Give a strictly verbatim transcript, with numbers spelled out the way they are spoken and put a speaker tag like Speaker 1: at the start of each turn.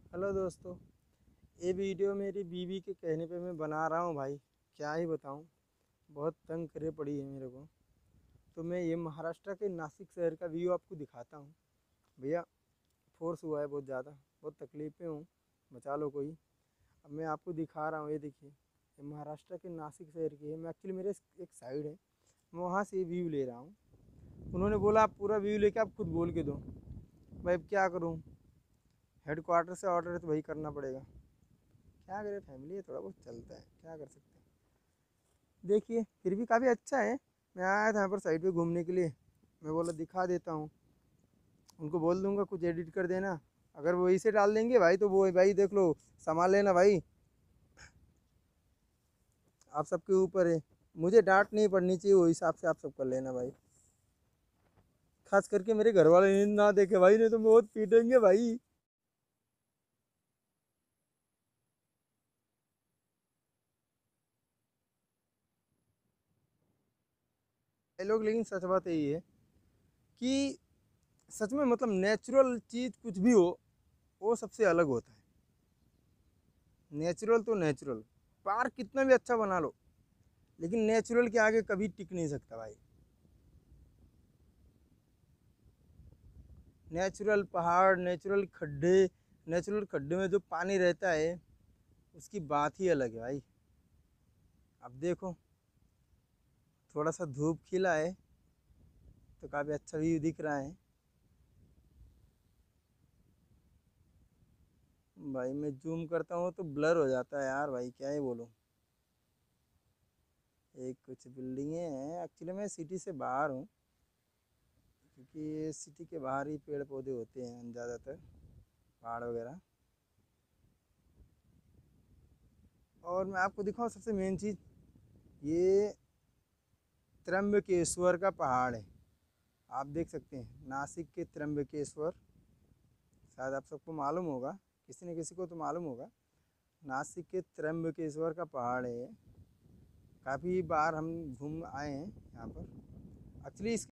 Speaker 1: Hello दोस्तों। ये video मेरी बीवी के कहने पे मैं बना रहा हूँ भाई। क्या ही बताऊँ, बहुत तंग करे पड़ी है मेरे को। तो मैं ये महाराष्ट्र के नासिक शहर का व्यू आपको दिखाता हूँ। भैया, फोर्स हुआ है बहुत ज़्यादा, बहुत तकलीफ में हूँ, बचा लो कोई। अब मैं आपको दिखा रहा हूँ, ये देखिए, ये महाराष्ट्र के नासिक शहर की है। मैं एक्चुअली मेरे एक साइड है, मैं वहाँ से व्यू ले रहा हूँ। उन्होंने बोला आप पूरा व्यू लेके आप खुद बोल के दो। भाई अब क्या करूँ, हेड क्वार्टर से ऑर्डर है तो वही करना पड़ेगा। क्या करें, फैमिली है, थोड़ा बहुत चलता है, क्या कर सकते हैं। देखिए फिर भी काफ़ी अच्छा है। मैं आया था यहाँ पर साइड पे घूमने के लिए, मैं बोला दिखा देता हूँ। उनको बोल दूंगा कुछ एडिट कर देना, अगर वो इसे डाल देंगे भाई तो वो भाई देख लो, संभाल लेना भाई, आप सबके ऊपर है। मुझे डांट नहीं पड़नी चाहिए, वो हिसाब से आप सब कर लेना भाई। खास करके मेरे घर वाले ना देखे भाई, नहीं तो बहुत पीटेंगे भाई। ये लोग, लेकिन सच बात यही है कि सच में मतलब नेचुरल चीज़ कुछ भी हो, वो सबसे अलग होता है। नेचुरल तो नेचुरल, पार्क कितना भी अच्छा बना लो, लेकिन नेचुरल के आगे कभी टिक नहीं सकता भाई। नेचुरल पहाड़, नेचुरल खड्डे, नेचुरल खड्डे में जो पानी रहता है, उसकी बात ही अलग है भाई। अब देखो, थोड़ा सा धूप खिला है तो काफ़ी अच्छा व्यू दिख रहा है। भाई मैं जूम करता हूँ तो ब्लर हो जाता है यार भाई, क्या ही बोलूँ। एक कुछ बिल्डिंगें हैं, एक्चुअली मैं सिटी से बाहर हूँ, क्योंकि ये सिटी के बाहर ही पेड़ पौधे होते हैं ज़्यादातर, पहाड़ वगैरह। और मैं आपको दिखाऊँ सबसे मेन चीज़, ये त्र्यंबकेश्वर का पहाड़ है। आप देख सकते हैं, नासिक के त्र्यंबकेश्वर, शायद आप सबको मालूम होगा, किसी न किसी को तो मालूम होगा। नासिक के त्र्यंबकेश्वर का पहाड़ है। काफ़ी बार हम घूम आए हैं यहाँ पर। एक्चुअली